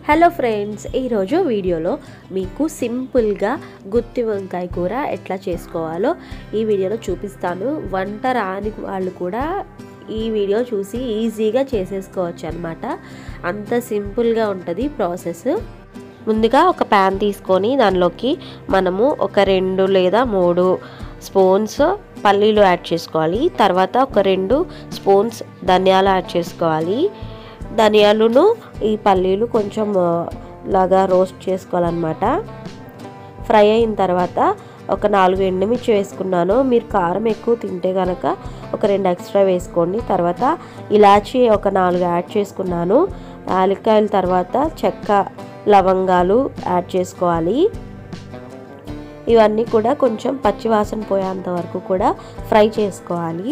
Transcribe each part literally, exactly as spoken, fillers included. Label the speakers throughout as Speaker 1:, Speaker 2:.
Speaker 1: Hello friends, ఈరోజు వీడియోలో మీకు సింపుల్గా గుత్తి వంకాయ కూర ఎట్లా చేసుకోవాలో ఈ వీడియోలో చూపిస్తాను. వంట రాని వాళ్ళు కూడా ఈ వీడియో చూసి ఈజీగా చేసేసుకోవచ్చు అన్నమాట. అంత సింపుల్గా ఉంటుంది ప్రాసెస్. ముందుగా ఒక ప్యాన్ తీసుకొని దానిలోకి మనము ఒక రెండు లేదా మూడు స్పూన్స్ పల్లీలు యాడ్ చేసుకోవాలి. తర్వాత ఒక రెండు స్పూన్స్ ధనియాలు యాడ్ చేసుకోవాలి. ధనియాలను ఈ పల్లీలు కొంచెం లాగా రోస్ట్ చేసుకోవాలన్నమాట. ఫ్రై అయిన తర్వాత ఒక నాలుగు ఎండుమిర్చి వేసుకున్నాను. మీరు కారం ఎక్కువ తింటే కనుక ఒక రెండు ఎక్స్ట్రా వేసుకోండి. తర్వాత ఇలాచీ ఒక నాలుగు యాడ్ చేసుకున్నాను. యాలక్కాయల తర్వాత చెక్క, లవంగాలు యాడ్ చేసుకోవాలి. ఇవన్నీ కూడా కొంచెం పచ్చివాసన పోయేంత వరకు కూడా ఫ్రై చేసుకోవాలి.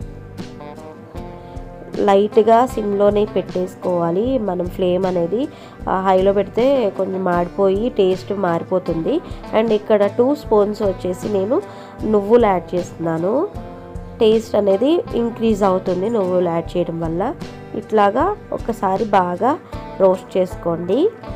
Speaker 1: లైట్గా సిమ్లోనే పెట్టేసుకోవాలి. మనం ఫ్లేమ్ అనేది హైలో పెడితే కొంచెం మాడిపోయి టేస్ట్ మారిపోతుంది. అండ్ ఇక్కడ టూ స్పూన్స్ వచ్చేసి నేను నువ్వులు యాడ్ చేస్తున్నాను. టేస్ట్ అనేది ఇంక్రీజ్ అవుతుంది నువ్వులు యాడ్ చేయడం వల్ల. ఇట్లాగా ఒకసారి బాగా రోస్ట్ చేసుకోండి.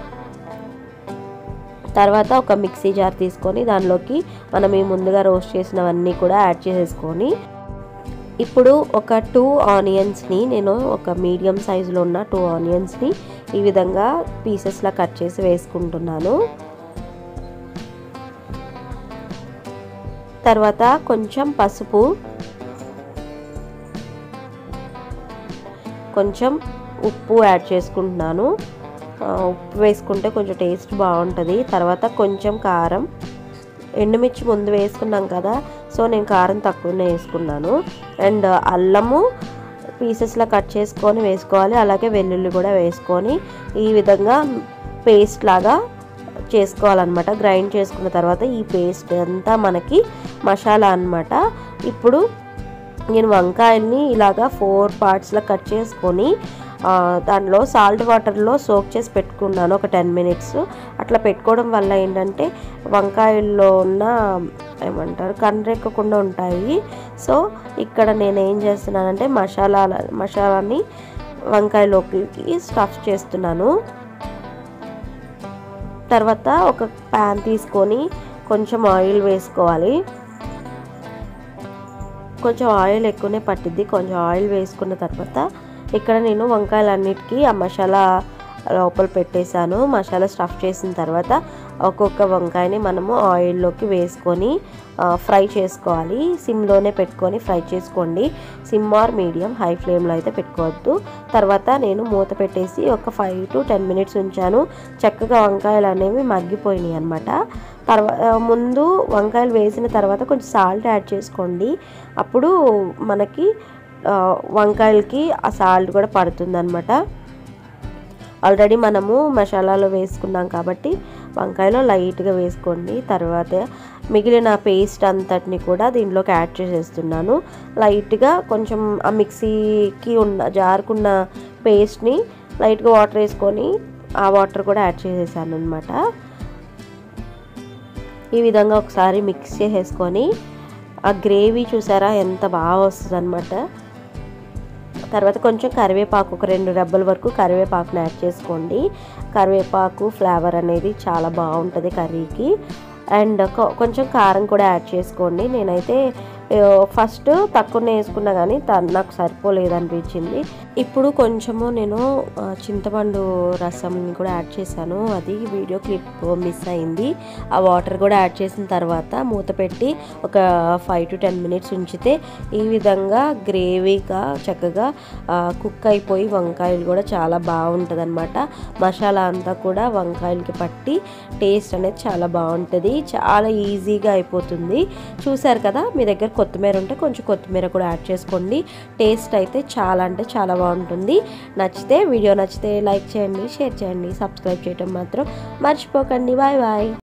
Speaker 1: తర్వాత ఒక మిక్సీ జార్ తీసుకొని దానిలోకి మనం ఈ ముందుగా రోస్ట్ చేసినవన్నీ కూడా యాడ్ చేసేసుకొని, ఇప్పుడు ఒక టూ ఆనియన్స్ని నేను ఒక మీడియం సైజులో ఉన్న టూ ఆనియన్స్ని ఈ విధంగా పీసెస్లా కట్ చేసి వేసుకుంటున్నాను. తర్వాత కొంచెం పసుపు, కొంచెం ఉప్పు యాడ్ చేసుకుంటున్నాను. ఉప్పు వేసుకుంటే కొంచెం టేస్ట్ బాగుంటుంది. తర్వాత కొంచెం కారం, ఎండుమిర్చి ముందు వేసుకున్నాం కదా, సో నేను కారం తక్కువనే వేసుకున్నాను. అండ్ అల్లము పీసెస్లా కట్ చేసుకొని వేసుకోవాలి. అలాగే వెల్లుల్లి కూడా వేసుకొని ఈ విధంగా పేస్ట్ లాగా చేసుకోవాలన్నమాట. గ్రైండ్ చేసుకున్న తర్వాత ఈ పేస్ట్ అంతా మనకి మసాలా అన్నమాట. ఇప్పుడు నేను వంకాయల్ని ఇలాగా ఫోర్ పార్ట్స్లా కట్ చేసుకొని దానిలో సాల్ట్ వాటర్లో సోక్ చేసి పెట్టుకున్నాను ఒక టెన్ మినిట్స్. అట్లా పెట్టుకోవడం వల్ల ఏంటంటే వంకాయల్లో ఉన్న ఏమంటారు కండ్రెక్కకుండా ఉంటాయి. సో ఇక్కడ నేను ఏం చేస్తున్నానంటే మసాలా మసాలాని వంకాయలోకి స్టఫ్ చేస్తున్నాను. తర్వాత ఒక ప్యాన్ తీసుకొని కొంచెం ఆయిల్ వేసుకోవాలి. కొంచెం ఆయిల్ ఎక్కువనే పట్టిద్ది. కొంచెం ఆయిల్ వేసుకున్న తర్వాత ఇక్కడ నేను వంకాయలన్నిటికీ ఆ మసాలా లోపల పెట్టేశాను. మసాలా స్టఫ్ చేసిన తర్వాత ఒక్కొక్క వంకాయని మనము ఆయిల్లోకి వేసుకొని ఫ్రై చేసుకోవాలి. సిమ్లోనే పెట్టుకొని ఫ్రై చేసుకోండి. సిమ్ ఆర్ మీడియం, హై ఫ్లేమ్లో అయితే పెట్టుకోవద్దు. తర్వాత నేను మూత పెట్టేసి ఒక ఫైవ్ టు టెన్ మినిట్స్ ఉంచాను. చక్కగా వంకాయలు అనేవి మగ్గిపోయినాయి అనమాట. తర్వాత ముందు వంకాయలు వేసిన తర్వాత కొంచెం సాల్ట్ యాడ్ చేసుకోండి. అప్పుడు మనకి వంకాయలకి ఆ సాల్ట్ కూడా పడుతుంది అనమాట. ఆల్రెడీ మనము మసాలాలో వేసుకున్నాం కాబట్టి వంకాయలో లైట్గా వేసుకోండి. తర్వాత మిగిలిన పేస్ట్ అంతటిని కూడా దీంట్లోకి యాడ్ చేసేస్తున్నాను. లైట్గా కొంచెం ఆ మిక్సీకి ఉన్న జారుకున్న పేస్ట్ని లైట్గా వాటర్ వేసుకొని ఆ వాటర్ కూడా యాడ్ చేసేసాను అనమాట. ఈ విధంగా ఒకసారి మిక్స్ చేసేసుకొని ఆ గ్రేవీ చూసారా ఎంత బాగా వస్తుంది అనమాట. తర్వాత కొంచెం కరివేపాకు, ఒక రెండు రెబ్బల వరకు కరివేపాకుని యాడ్ చేసుకోండి. కరివేపాకు ఫ్లేవర్ అనేది చాలా బాగుంటుంది కర్రీకి. అండ్ కొంచెం కారం కూడా యాడ్ చేసుకోండి. నేనైతే ఫస్ట్ తక్కువనే వేసుకున్నా కానీ నాకు సరిపోలేదనిపించింది. ఇప్పుడు కొంచెము నేను చింతపండు రసంని కూడా యాడ్ చేశాను. అది వీడియో క్లిప్ మిస్ అయింది. ఆ వాటర్ కూడా యాడ్ చేసిన తర్వాత మూత పెట్టి ఒక ఫైవ్ టు టెన్ మినిట్స్ ఉంచితే ఈ విధంగా గ్రేవీగా చక్కగా కుక్ అయిపోయి వంకాయలు కూడా చాలా బాగుంటుంది అనమాట. మసాలా అంతా కూడా వంకాయలకి పట్టి టేస్ట్ అనేది చాలా బాగుంటుంది. చాలా ఈజీగా అయిపోతుంది. చూసారు కదా, మీ దగ్గర కొత్తిమీర ఉంటే కొంచెం కొత్తిమీర కూడా యాడ్ చేసుకోండి. టేస్ట్ అయితే చాలా అంటే చాలా బాగుంటుంది. నచ్చితే వీడియో నచ్చితే లైక్ చేయండి, షేర్ చేయండి, సబ్స్క్రైబ్ చేయడం మాత్రం మర్చిపోకండి. Bye bye.